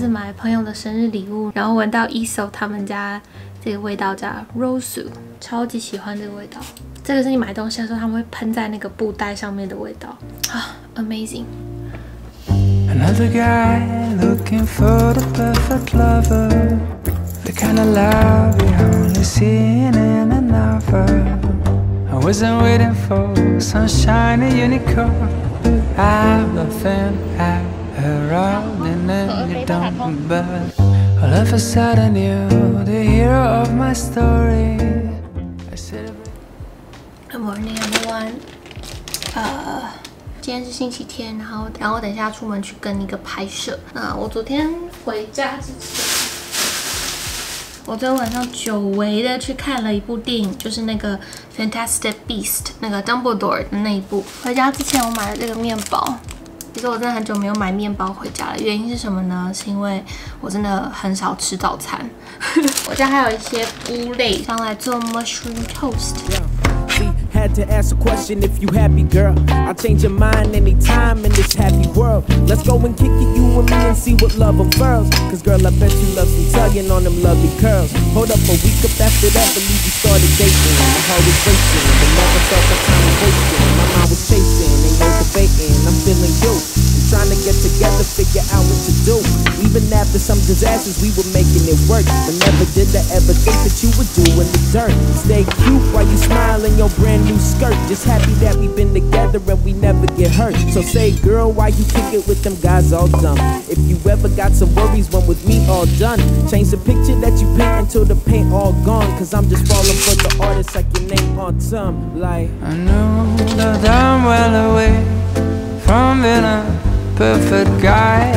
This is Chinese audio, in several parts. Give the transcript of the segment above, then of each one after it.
买朋友的生日礼物，然后闻到 ESO 他们家这个味道叫 Rosu， 超级喜欢这个味道。这个是你买东西的时候他们会喷在那个布袋上面的味道啊 ，amazing。 Another guy looking for the perfect lover, the kind of love you only see in a novel. I wasn't waiting for some shiny unicorn. I'm nothing at her and then you don't. But all of a sudden you're the hero of my story. I said, Good morning, everyone. 今天是星期天，然后等一下出门去跟一个拍摄。那我昨天回家之前，我昨天晚上久违的去看了一部电影，就是那个 Fantastic Beast 那个 Dumbledore 的那一部。回家之前我买了这个面包。其实我真的很久没有买面包回家了，原因是什么呢？是因为我真的很少吃早餐。我家还有一些菇类，上来做 mushroom toast。 Had to ask a question if you happy, girl. I'll change your mind anytime in this happy world. Let's go and kick it, you and me, and see what love unfurls. Cause girl, I bet you love some tugging on them lovely curls. Hold up a week up after that, believe you started dating. My heart was racing, but never felt the time was wasting. My mind was chasing, ain't no debating. I'm feeling you. I'm trying to get together, figure out what to do. Even after some disasters, we were making it work. But never did I ever think that you would do in the dirt. Stay cute while you smile in your brand new skirt. Just happy that we've been together and we never get hurt. So say, girl, why you kick it with them guys all dumb? If you ever got some worries, when with me all done, change the picture that you paint until the paint all gone. Cause I'm just falling for the artist like your name on some. Like I know that I'm well away from being a perfect guy.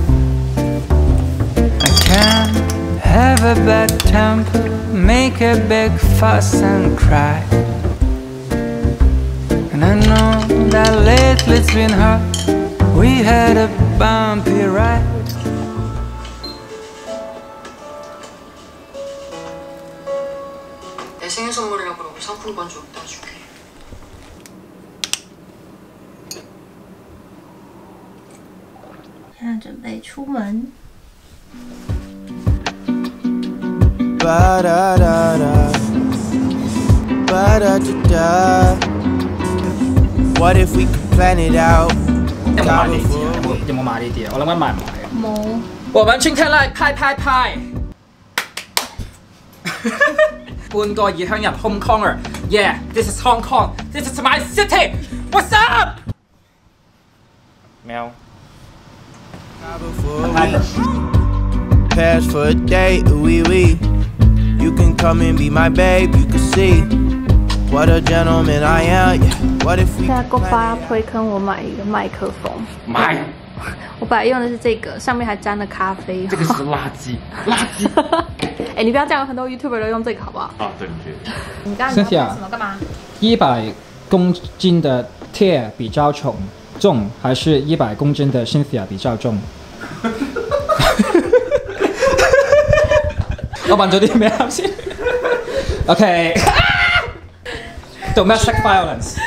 I can't have a bad temper, make a big fuss and cry. And I know that lately it's been hard. We had a bumpy ride. 내 생일 선물이라고 그러고 상품권 좀 따줄게. 现在准备出门。 Ba-da-da-da, ba-da-da-da. What if we could plan it out? 有冇買呢啲啊？有冇買呢啲啊？我諗緊買唔買啊？ 冇。 我們今天來拍拍拍。半個異鄉人 Hong Konger. Yeah, this is Hong Kong. This is my city. What's up? 喵。 Pass for a date, wee wee. You can come and be my babe, you can see what a gentleman I am. Yeah. What if we 现在够发推坑我买一个麦克风。 買。 我本来用的是这个，上面还沾了咖啡。 這個是垃圾，垃圾。 哎，你不要这样，很多 YouTuber 都用这个，好不好？ 啊，對唔住。 你刚刚要干什么？干嘛 ？100公斤的 Tia 比较重，还是100公斤的 Cynthia 比较重？我問咗啲咩啱先 ？OK， domestic violence。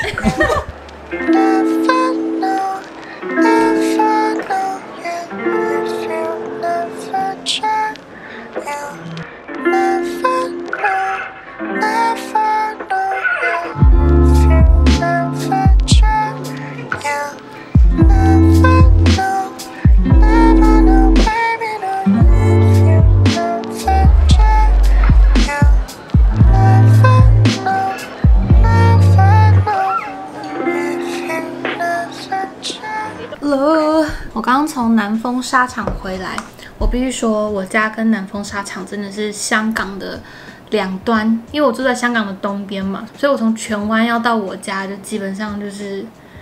我刚刚从南丰纱厂回来，我必须说，我家跟南丰纱厂真的是香港的两端，因为我住在香港的东边嘛，所以我从荃湾要到我家，就基本上就是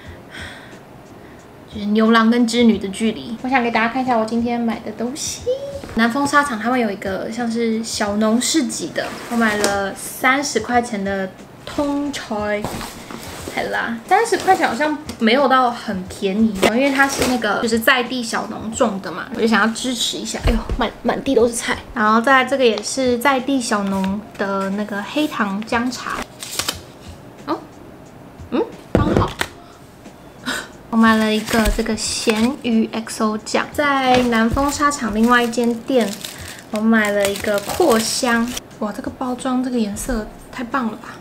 牛郎跟织女的距离。我想给大家看一下我今天买的东西。南丰纱厂他们有一个像是小农市集的，我买了30块钱的通菜。好啦，30块钱好像没有到很便宜，因为它是那个就是在地小农种的嘛，我就想要支持一下。哎呦，满地都是菜。然后再来这个也是在地小农的那个黑糖姜茶。哦，刚好。 我买了一个这个咸鱼 XO 酱，在南丰纱厂另外一间店，我买了一个扩香。哇，这个包装这个颜色太棒了吧！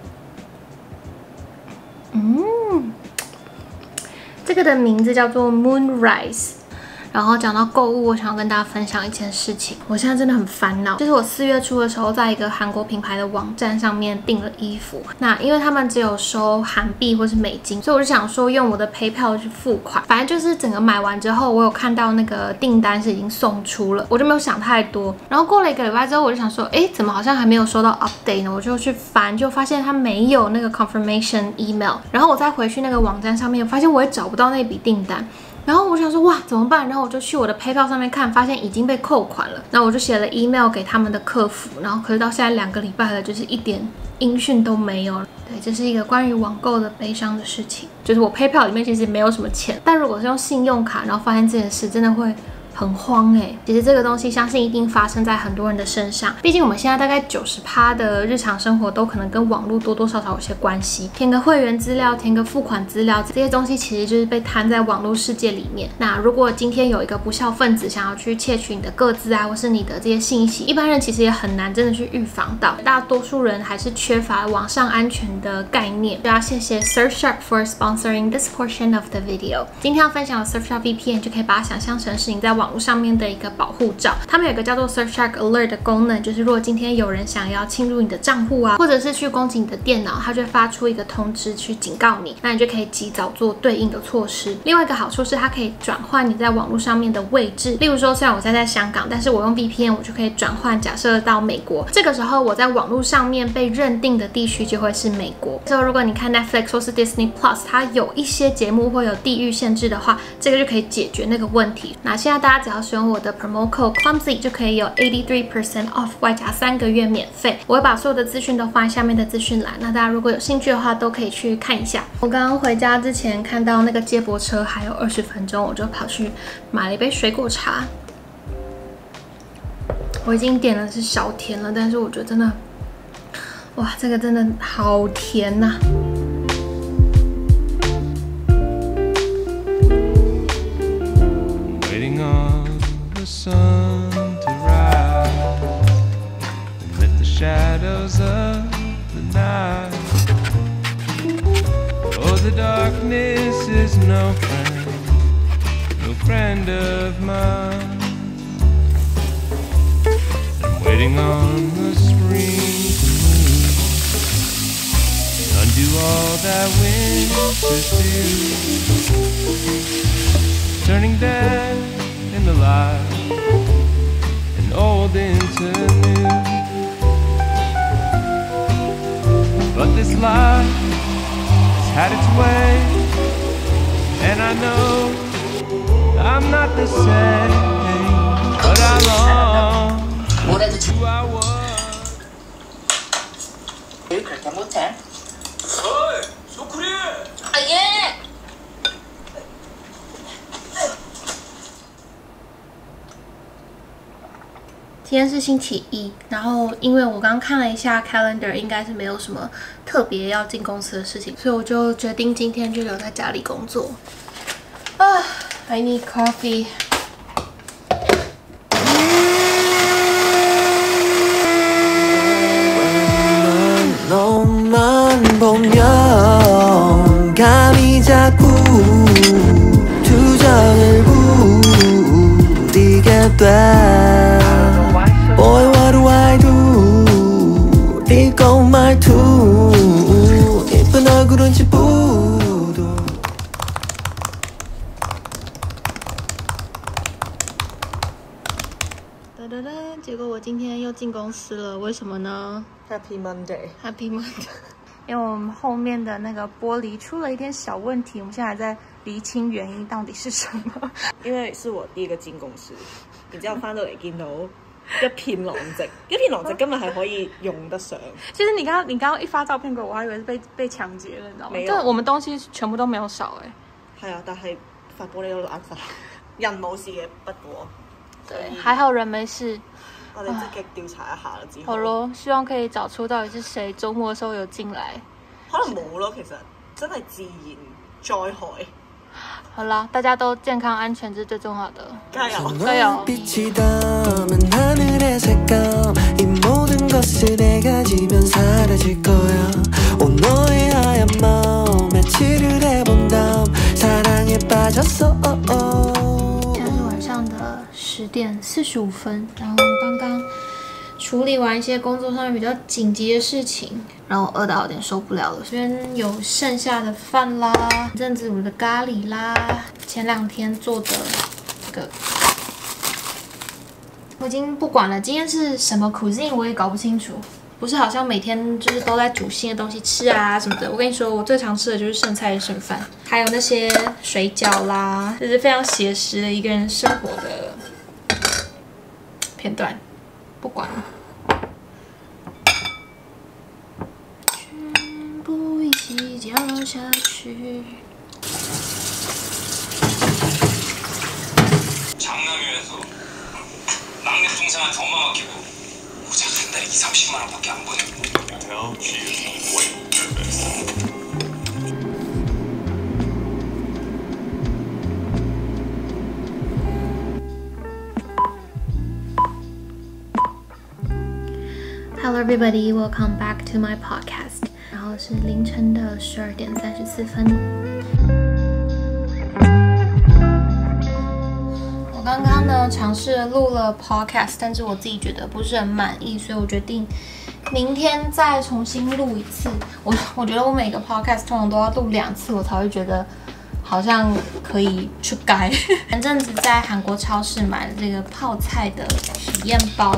这个的名字叫做 Moonrise。然后讲到购物，我想要跟大家分享一件事情。我现在真的很烦恼，就是我4月初的时候，在一个韩国品牌的网站上面订了衣服。那因为他们只有收韩币或是美金，所以我就想说用我的 PayPal 去付款。反正就是整个买完之后，我有看到那个订单是已经送出了，我就没有想太多。然后过了1个礼拜之后，我就想说，哎，怎么好像还没有收到 update 呢？我就去翻，就发现它没有那个 confirmation email。然后我再回去那个网站上面，发现我也找不到那笔订单。然后我想说，哇，怎么办？然后我就去我的 PayPal 上面看，发现已经被扣款了。然后我就写了 email 给他们的客服，然后可是到现在2个礼拜了，就是一点音讯都没有。对，这是一个关于网购的悲伤的事情。就是我 PayPal 里面其实没有什么钱，但如果是用信用卡，然后发现这件事，真的会很慌欸。其实这个东西相信一定发生在很多人的身上，毕竟我们现在大概90%的日常生活都可能跟网络多多少少有些关系。填个会员资料，填个付款资料，这些东西其实就是被摊在网络世界里面。那如果今天有一个不孝分子想要去窃取你的个资啊，或是你的这些信息，一般人其实也很难真的去预防到。大多数人还是缺乏网上安全的概念。就要谢谢 Surfshark for sponsoring this portion of the video。今天要分享的 Surfshark VPN 就可以把它想象成是你在网络上面的一个保护罩。他们有一个叫做 Surfshark Alert 的功能，就是如果今天有人想要侵入你的账户啊，或者是去攻击你的电脑，它就会发出一个通知去警告你，那你就可以及早做对应的措施。另外一个好处是它可以转换你在网络上面的位置，例如说虽然我在香港，但是我用 VPN 我就可以转换，假设到美国，这个时候我在网络上面被认定的地区就会是美国。所以如果你看 Netflix 或是 Disney Plus， 它有一些节目会有地域限制的话，这个就可以解决那个问题。那现在大家只要使用我的 promo code clumsy 就可以有 83% off 外加3个月免费。我会把所有的资讯都放在下面的资讯栏，那大家如果有兴趣的话都可以去看一下。我刚刚回家之前看到那个接驳车还有20分钟，我就跑去买了一杯水果茶。我已经点的是小甜了，但是我觉得真的，哇，这个真的好甜呐！ sun to rise amid the shadows of the night. Oh, the darkness is no friend of mine. I'm waiting on the spring to move, undo all that winter's do, turning dead in the light and old into new. But this life has had its way, and I know I'm not the same, but I long who I was. 왜 그렇게 못해? 어이, 소쿠리! 아, 예! 今天是星期一，然后因为我刚看了一下 calendar， 应该是没有什么特别要进公司的事情，所以我就决定今天就留在家里工作。I need coffee. 너만 보면 감이 자꾸 투정을 부리게 돼. Boy, what do I do? 이거 말투 예쁜 얼굴은 지부도. 结果我今天又进公司了，为什么呢 ？Happy Monday. Happy Monday. 因为我们后面的那个玻璃出了一点小问题，我们现在还在厘清原因到底是什么。 因為是我第一個進公司，然之後翻到嚟見到一片狼藉，一片狼藉今日係可以用得上。 其實你剛剛一發照片給我，我還以為是被搶劫了，你知道嗎？ 沒有， 但我們東西全部都沒有少係啊，但係發玻璃都爛晒，人冇事嘅不過。 對，還好人沒事。 我哋積極調查一下啦，之後。 好咯，希望可以找出到底是誰周末的時候有進來。 可能冇咯，其實真係自然災害。 好啦，大家都健康安全，这是最重要的。 加油！ 加油！ 빛이 담은 하늘의 색감 이 모든 것을 내가 지면 사라질 거야 온 너의 하얀 마음 며칠을 해본 다음 사랑에 빠졌어 现在是晚上的10点45分，然后刚刚处理完一些工作上面比较紧急的事情，然后饿到有点受不了了。这边有剩下的饭啦，前阵子煮的咖喱啦，前2天做的这个，我已经不管了。今天是什么 cuisine 我也搞不清楚，不是好像每天就是都在煮新的东西吃啊什么的。我跟你说，我最常吃的就是剩菜剩饭，还有那些水饺啦，这是非常写实的一个人生活的片段。不管了，全部一起掉下去。 장남위에서 막내 동생한테 엄마 맡기고 고작 한 달에 20-30만 원밖에 안 버는 Hello everybody, welcome back to my podcast. 然后是凌晨的12点34分。我刚刚呢尝试录了 podcast， 但是我自己觉得不是很满意，所以我决定明天再重新录一次。我觉得我每个 podcast 通常都要录2次，我才会觉得好像可以去改。前阵子在韩国超市买了这个泡菜的体验包。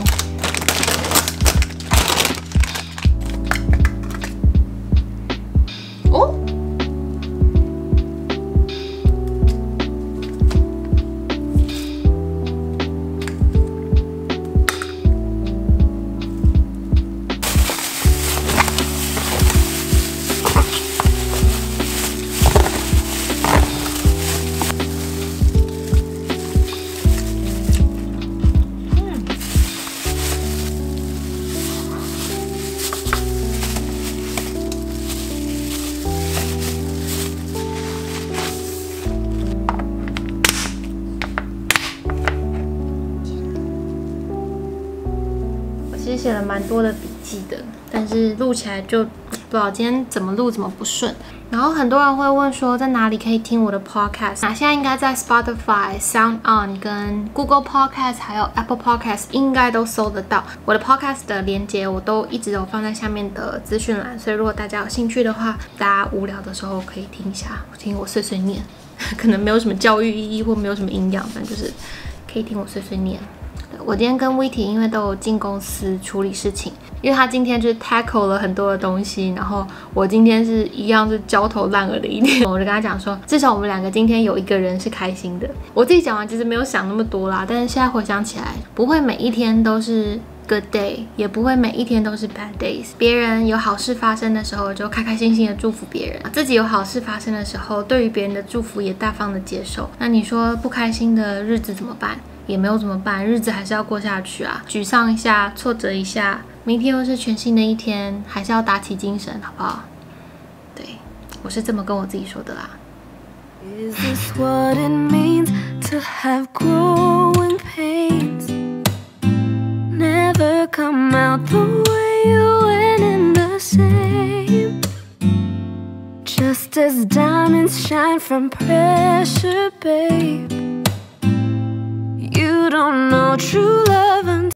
哦，其实写了蛮多的笔记的，但是录起来就不知道今天怎么录怎么不顺。然后很多人会问说，在哪里可以听我的 podcast？ 那现在应该在 Spotify、Sound On 跟 Google Podcast 还有 Apple Podcast 应该都搜得到。我的 podcast 的连接我都一直有放在下面的资讯栏，所以如果大家有兴趣的话，大家无聊的时候可以听一下，听我碎碎念，可能没有什么教育意义或没有什么营养，但就是可以听我碎碎念。 我今天跟 Witty 因为都有进公司处理事情，因为他今天就是 tackle 了很多的东西，然后我今天是一样是焦头烂额的一天，我就跟他讲说，至少我们2个今天有一个人是开心的。我自己讲完其实没有想那么多啦，但是现在回想起来，不会每一天都是 good day， 也不会每一天都是 bad days。别人有好事发生的时候，就开开心心的祝福别人；自己有好事发生的时候，对于别人的祝福也大方的接受。那你说不开心的日子怎么办？ 也没有怎么办，日子还是要过下去啊！沮丧一下，挫折一下，明天又是全新的一天，还是要打起精神，好不好？对，我是这么跟我自己说的啦。Is this what it means to have growing pains? Never come out the way you went in the same. Just as diamonds shine from pressure, babe. You don't know true love.